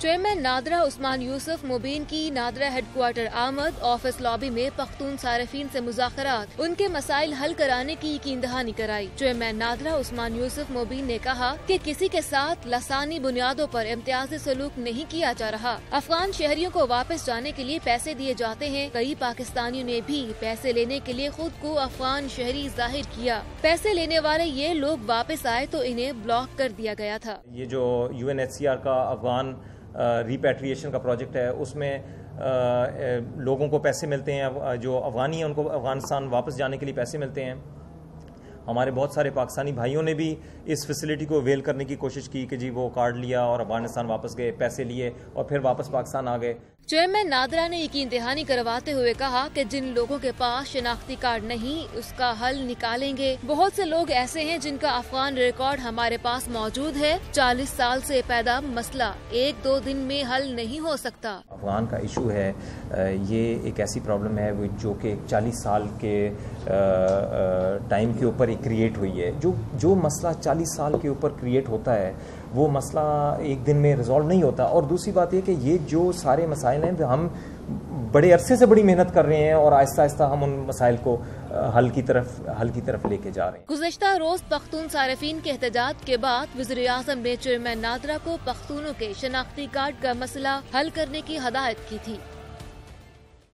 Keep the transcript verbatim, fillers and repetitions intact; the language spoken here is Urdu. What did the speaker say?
چیئرمین نادرا عثمان یوسف مبین کی نادرا ہیڈ کوارٹر آمد، آفس لابی میں پختون صارفین سے مذاکرات، ان کے مسائل حل کرانے کی یقین دہانی کرائی۔ چیئرمین نادرا عثمان یوسف مبین نے کہا کہ کسی کے ساتھ لسانی بنیادوں پر امتیازی سلوک نہیں کیا جا رہا۔ افغان شہریوں کو واپس جانے کے لیے پیسے دیے جاتے ہیں۔ کئی پاکستانیوں نے بھی پیسے لینے کے لیے خود کو افغان شہری ظاہر کیا۔ پیسے لینے والے یہ لوگ واپس آئے تو انہیں بلاک کر دیا گیا تھا۔ یہ جو U N H C R کا افغان ریپیٹریشن کا پروجیکٹ ہے، اس میں لوگوں کو پیسے ملتے ہیں، جو افغانی ہیں ان کو افغانستان واپس جانے کے لیے پیسے ملتے ہیں۔ ہمارے بہت سارے پاکستانی بھائیوں نے بھی اس فیسلٹی کو اویل کرنے کی کوشش کی کہ جی وہ کارڈ لیا اور افغانستان واپس گئے، پیسے لیے اور پھر واپس پاکستان آ گئے۔ چیئرمین نادرا نے یقین دہانی کرواتے ہوئے کہا کہ جن لوگوں کے پاس شناختی کارڈ نہیں، اس کا حل نکالیں گے۔ بہت سے لوگ ایسے ہیں جن کا افغان ریکارڈ ہمارے پاس موجود ہے۔ چالیس سال سے پیدا مسئلہ ایک دو دن میں حل نہیں ہو سکتا۔ افغان کا ایشو ہے، یہ ایک ایسی پرابلم ہے جو کہ چالیس سال کے ٹائم کے اوپر ہی کریٹ ہوئی ہے۔ جو جو مسئلہ چالیس سال کے اوپر کریٹ ہوتا ہے وہ مسئلہ ایک دن میں ریزالو نہیں ہوتا۔ اور دوسری بات یہ کہ یہ جو سارے مسائل ہیں ہم بڑے عرصے سے بڑی محنت کر رہے ہیں اور آہستہ آہستہ ہم ان مسائل کو حل کی طرف حل کی طرف لے کے جا رہے ہیں۔ گزشتہ روز پختون صارفین کے احتجاج کے بعد وزیر اعظم نے چیئرمین نادرا کو پختونوں کے شناختی کارڈ کا مسئلہ حل کرنے کی ہدایت کی تھی۔